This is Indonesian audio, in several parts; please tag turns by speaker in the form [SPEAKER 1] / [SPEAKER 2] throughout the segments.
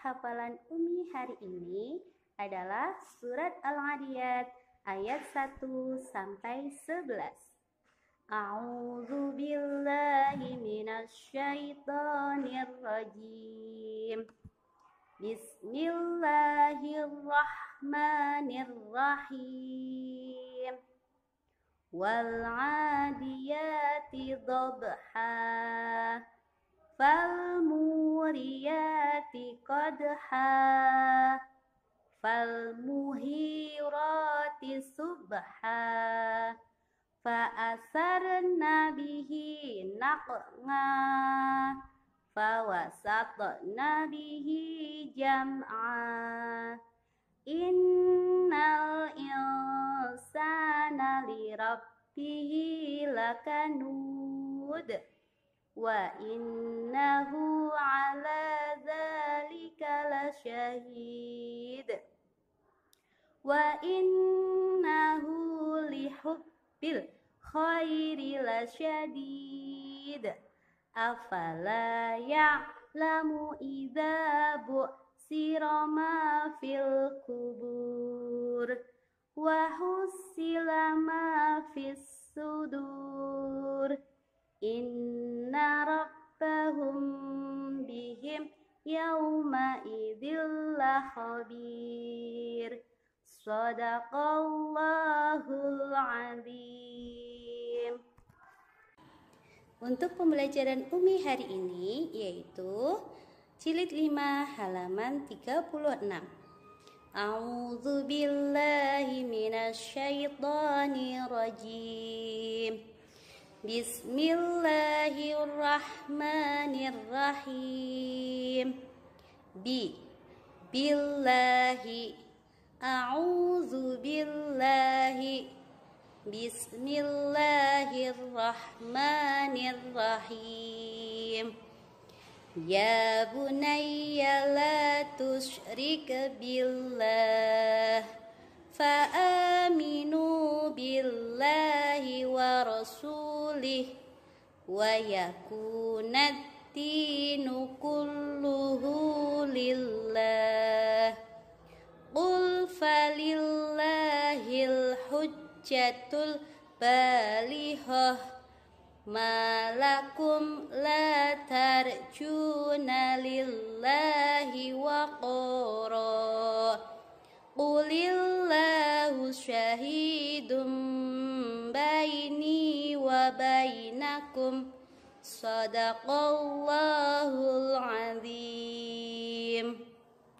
[SPEAKER 1] hafalan Umi hari ini adalah surat Al-Adiyat ayat 1 sampai 11. A'udzu billahi minasyaitonir rajim. Bismillahirrahmanirrahim. Wal 'adiyati dhabha. Fal muriyati qadha. Fal muhirati subha. Fa asarna bihi naq'a. Fa wasatna bihi jam'a. Innal insana li rabbihi lakanud. Wa innahu ala dzalika lasyahid. Wa innahu lihubbil khairi lasyadid. Afala ya'lamu idza bu'sira ma fil kubur. Wa husila ma fis sudur. Inna rabbahum bihim yawma idzil lakhabir. Shadaqallahul azim. Untuk pembelajaran Umi hari ini yaitu Jilid 5 halaman 36. A'udzu billahi minasyaitonir rajim. Bismillahirrahmanirrahim. Billahi. A'udzu billahi. Bismillahirrahmanirrahim. Ya bunayya la tusyrik billah. Fa'aminu billahi wa rasulih. Wa yakunad dinu kulluhu lillah. Qul falillahil hujjatul balihah. Malakum la tarjuna lillahi waqara. Qulillahu syahidum baini wa bainakum. Shadaqallahul azim.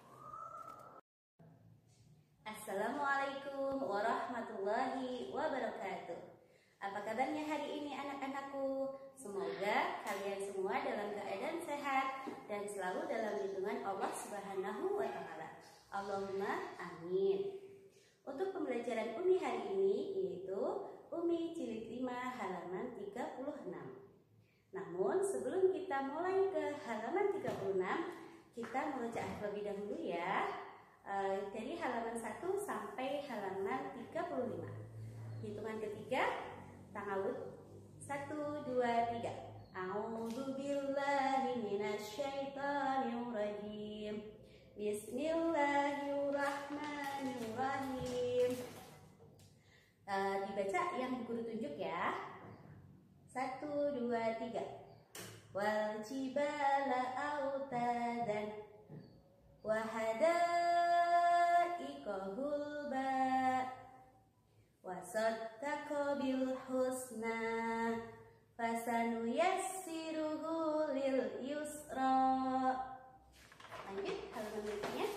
[SPEAKER 1] Assalamualaikum warahmatullahi wabarakatuh. Apa kabarnya hari ini anak-anakku? Semoga kalian semua dalam keadaan sehat dan selalu dalam lindungan Allah Subhanahu wa Ta'ala. Allahumma amin. Untuk pembelajaran Umi hari ini yaitu Umi Jilid 5 halaman 36. Namun sebelum kita mulai ke halaman 36, kita membaca terlebih dahulu ya. Dari halaman 1 sampai halaman 35. Hitungan ketiga, ta'awud. 1, 2, 3. A'udzu billahi minasyaitonir rajim. Bismillahirrahmanirrahim. Dibaca yang guru tunjuk ya. 1, 2, 3. Wal jibala autadan wa hadaiqa hulba. Wasaddaqa bil husna. Fasanuyassiruhu lil yusra. Lanjut halaman berikutnya.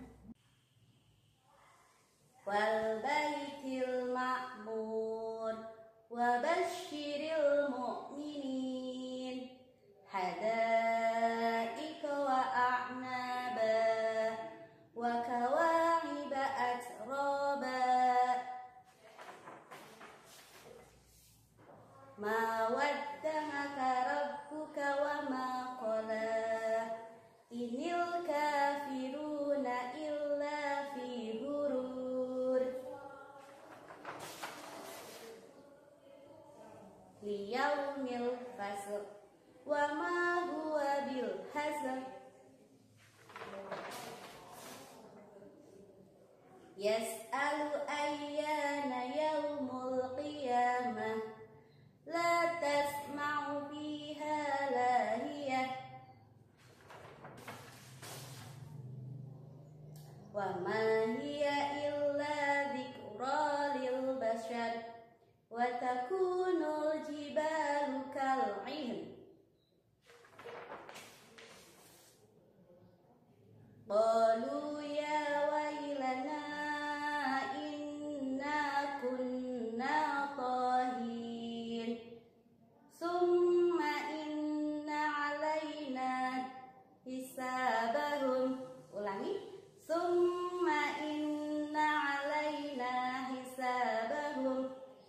[SPEAKER 1] Wal baitil ma'mur wa basyiril mu'minin. Hadaiqa wa a'naba wa kawa'iba atraba. Ma wadda'aka rabbuka wa ma qala. Inil kafiruna illa fi ghurur. Yas'alu ayyana yaumul qiyamah la tasma'u fiha lahiyah wa ma hiya illa dzikra lil bashar wa takunul jibalu kal'ihn. Qalu ya wailana inna kunna tahin summa inna alaina hisabahum. Ulangi. Summa inna alaina hisabahum.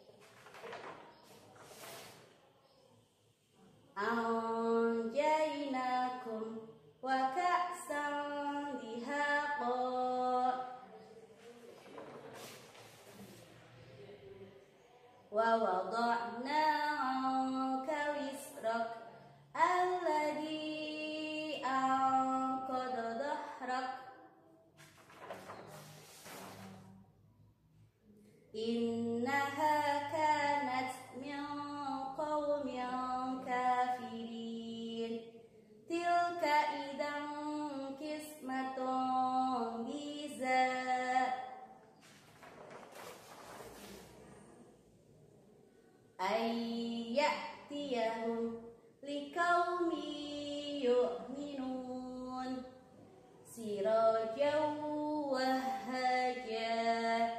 [SPEAKER 1] Anjaynakum wa ka'san dihaqa wa wada'na 'anka wisrak alladhi anqadha dhahrak innaha kanat min qaumin kafirin tilka idan qismatun biza ayyatiyahum liqaumi yu'minun sirajan wahhaja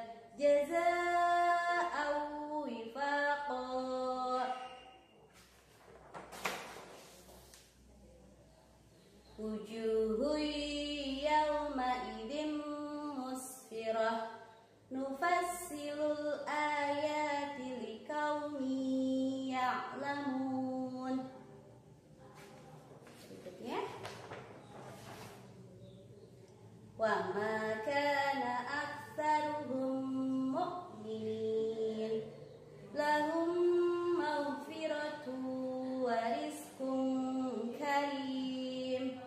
[SPEAKER 1] jazaa'u wifaqa wujuhu yawma idzin musfirah nufassilul ayati liqaumin ya'lamun. Berikutnya, wa ma kana aktsaruhum mu'minin lahum maghfiratun wa rizqun karim.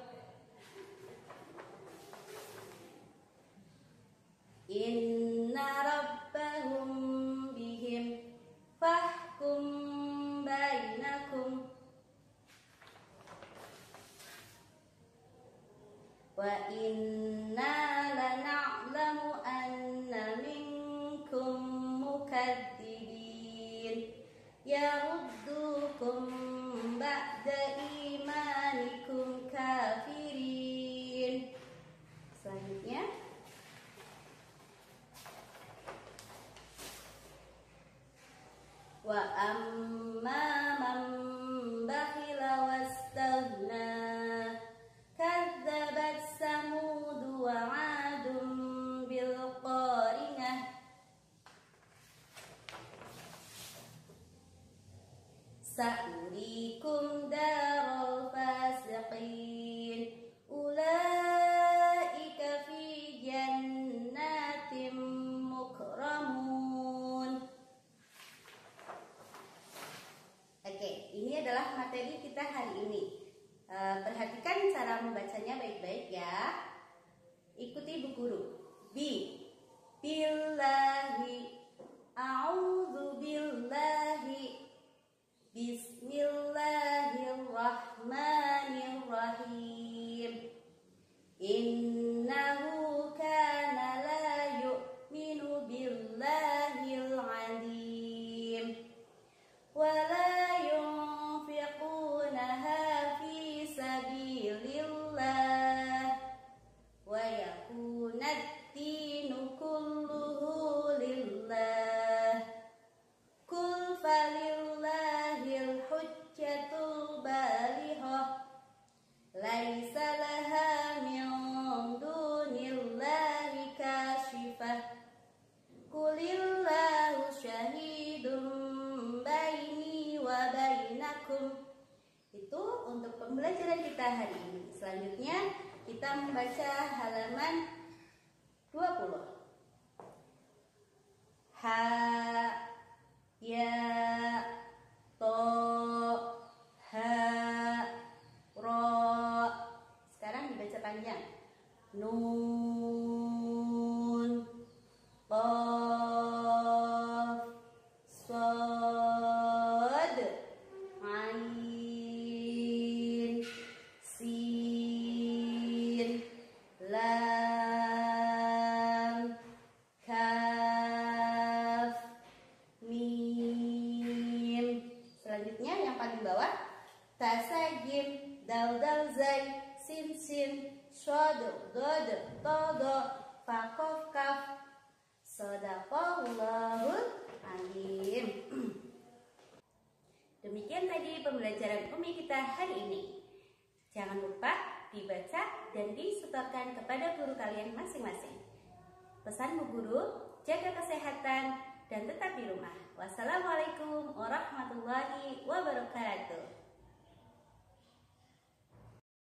[SPEAKER 1] Inna rabbahum bihim fahkum bainakum wa inna lana'lamu anna minkum mukadzibin yaruddukum ba'da imanikum kafirin. Selanjutnya, wa amma man bakhila wastaghna kadzabat samud wa 'adun bil qarinah sa'urikum daral fasiqin ulaika fi jannatin mukramun. Oke, ini adalah materi kita hari ini. Perhatikan cara membacanya baik-baik ya. Ikuti Bu Guru. Billahi, a'udzu billahi, bismillahirrahmanirrahim. Innahu kana la yu'minu billahil 'azim wa la yunfiqunaha fi sabilillah wa yakunad dinu kulluhu lillah kul falillahil hujjatul balighah laisa laha min dunillahi kashifah kulillahu syahidun baini wa bainakum. Itu untuk pembelajaran kita hari ini. Selanjutnya kita membaca halaman 20. Ha, ya, to, ha, ro. Sekarang dibaca panjang. Nun, kita hari ini. Jangan lupa dibaca dan disetorkan kepada guru kalian masing-masing. Pesan Bu Guru, jaga kesehatan dan tetap di rumah. Wassalamualaikum warahmatullahi wabarakatuh.